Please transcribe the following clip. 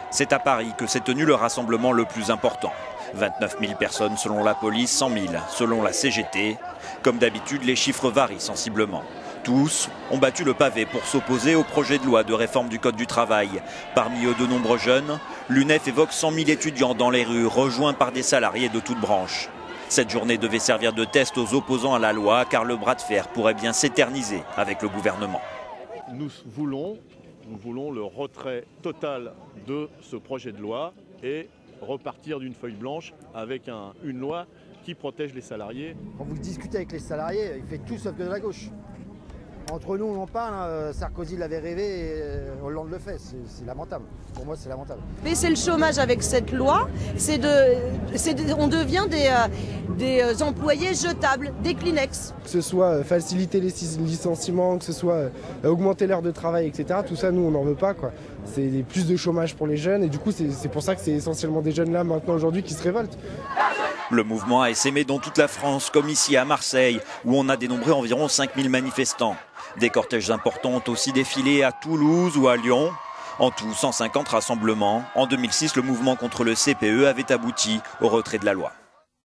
C'est à Paris que s'est tenu le rassemblement le plus important. 29 000 personnes selon la police, 100 000 selon la CGT. Comme d'habitude, les chiffres varient sensiblement. Tous ont battu le pavé pour s'opposer au projet de loi de réforme du Code du travail. Parmi eux, de nombreux jeunes. L'UNEF évoque 100 000 étudiants dans les rues, rejoints par des salariés de toutes branches. Cette journée devait servir de test aux opposants à la loi, car le bras de fer pourrait bien s'éterniser avec le gouvernement. Nous voulons le retrait total de ce projet de loi et repartir d'une feuille blanche avec une loi qui protège les salariés. Quand vous discutez avec les salariés, il fait tout sauf de la gauche. Entre nous, on en parle, Sarkozy l'avait rêvé et Hollande le fait. C'est lamentable. Pour moi, c'est lamentable. Baisser le chômage avec cette loi, on devient des employés jetables, des Kleenex. Que ce soit faciliter les licenciements, que ce soit augmenter l'heure de travail, etc. Tout ça, nous, on n'en veut pas, quoi. C'est plus de chômage pour les jeunes et du coup, c'est pour ça que c'est essentiellement des jeunes là, maintenant, aujourd'hui, qui se révoltent. Le mouvement a essaimé dans toute la France, comme ici à Marseille, où on a dénombré environ 5 000 manifestants. Des cortèges importants ont aussi défilé à Toulouse ou à Lyon. En tout, 150 rassemblements. En 2006, le mouvement contre le CPE avait abouti au retrait de la loi.